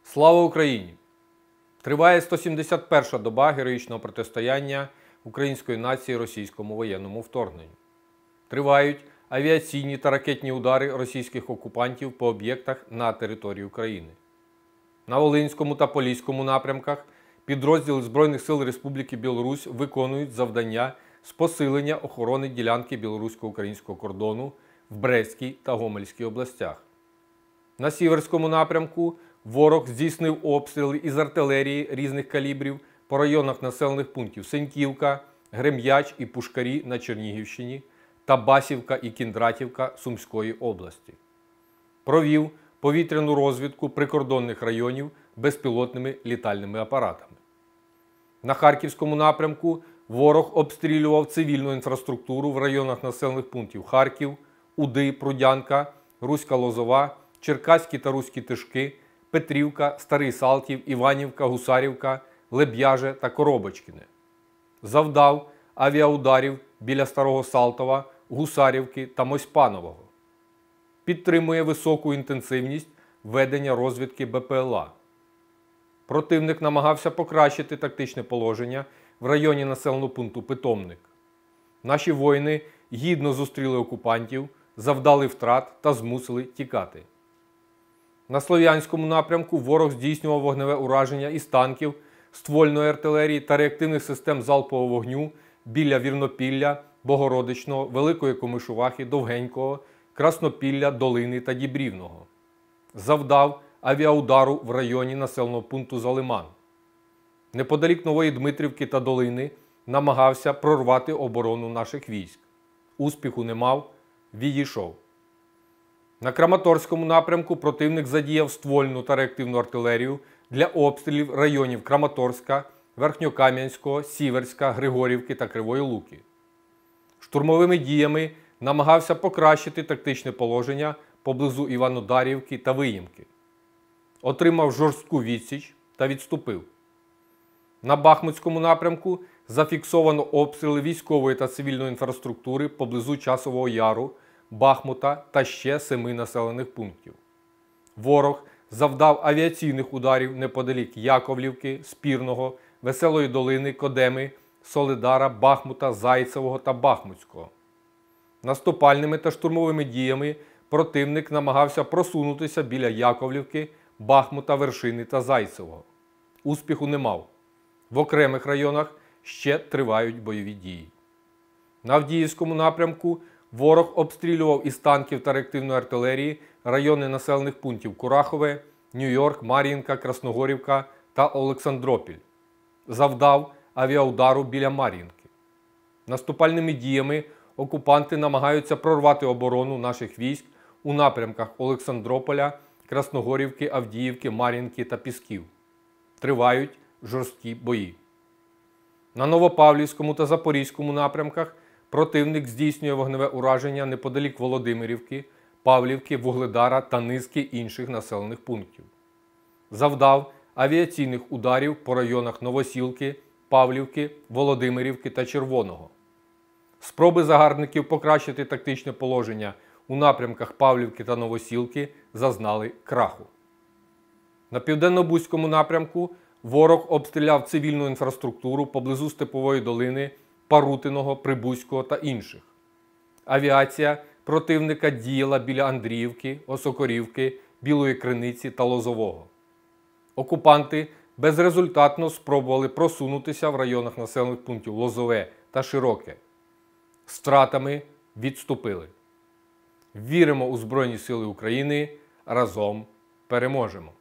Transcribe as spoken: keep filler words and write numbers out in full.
Слава Україні! Триває сто сімдесят перша доба героїчного протистояння української нації російському воєнному вторгненню. Тривають авіаційні та ракетні удари російських окупантів по об'єктах на території України. На Волинському та Поліському напрямках підрозділи Збройних сил Республіки Білорусь виконують завдання з посилення охорони ділянки білорусько-українського кордону в Брестській та Гомельській областях. На Сіверському напрямку ворог здійснив обстріли із артилерії різних калібрів по районах населених пунктів Сеньківка, Грем'яч і Пушкарі на Чернігівщині та Басівка і Кіндратівка Сумської області. Провів повітряну розвідку прикордонних районів безпілотними літальними апаратами. На Харківському напрямку ворог обстрілював цивільну інфраструктуру в районах населених пунктів Харків, Уди, Прудянка, Руська Лозова, Черкаські та Руські Тишки, Петрівка, Старий Салтів, Іванівка, Гусарівка, Леб'яже та Коробочкине. Завдав авіаударів біля Старого Салтова, Гусарівки та Мосьпанового. Підтримує високу інтенсивність ведення розвідки Бе Пе Ел А. Противник намагався покращити тактичне положення в районі населеного пункту Питомник. Наші воїни гідно зустріли окупантів, завдали втрат та змусили тікати. На Слов'янському напрямку ворог здійснював вогневе ураження із танків, ствольної артилерії та реактивних систем залпового вогню біля Вірнопілля, Богородичного, Великої Комишувахи, Довгенького, Краснопілля, Долини та Дібрівного. Завдав авіаудару в районі населеного пункту Залиман. Неподалік Нової Дмитрівки та Долини намагався прорвати оборону наших військ. Успіху не мав, відійшов. На Краматорському напрямку противник задіяв ствольну та реактивну артилерію для обстрілів районів Краматорська, Верхньокам'янського, Сіверська, Григорівки та Кривої Луки. Штурмовими діями намагався покращити тактичне положення поблизу Іванодарівки та Виїмки. Отримав жорстку відсіч та відступив. На Бахмутському напрямку зафіксовано обстріли військової та цивільної інфраструктури поблизу Часового Яру, Бахмута та ще семи населених пунктів. Ворог завдав авіаційних ударів неподалік Яковлівки, Спірного, Веселої Долини, Кодеми, Солидара, Бахмута, Зайцевого та Бахмутського. Наступальними та штурмовими діями противник намагався просунутися біля Яковлівки, Бахмута, Вершини та Зайцевого. Успіху не мав. В окремих районах ще тривають бойові дії. На Авдіївському напрямку ворог обстрілював із танків та реактивної артилерії райони населених пунктів Курахове, Нью-Йорк, Мар'їнка, Красногорівка та Олександропіль. Завдав авіаудару біля Мар'їнки. Наступальними діями окупанти намагаються прорвати оборону наших військ у напрямках Олександрополя, Красногорівки, Авдіївки, Мар'їнки та Пісків. Тривають жорсткі бої. На Новопавлівському та Запорізькому напрямках противник здійснює вогневе ураження неподалік Володимирівки, Павлівки, Вугледара та низки інших населених пунктів. Завдав авіаційних ударів по районах Новосілки, Павлівки, Володимирівки та Червоного. Спроби загарбників покращити тактичне положення у напрямках Павлівки та Новосілки зазнали краху. На Південно-Бузькому напрямку ворог обстріляв цивільну інфраструктуру поблизу Степової долини, Парутиного, Прибузького та інших. Авіація противника діяла біля Андріївки, Осокорівки, Білої Криниці та Лозового. Окупанти безрезультатно спробували просунутися в районах населених пунктів Лозове та Широке. З втратами відступили. Віримо у Збройні Сили України. Разом переможемо!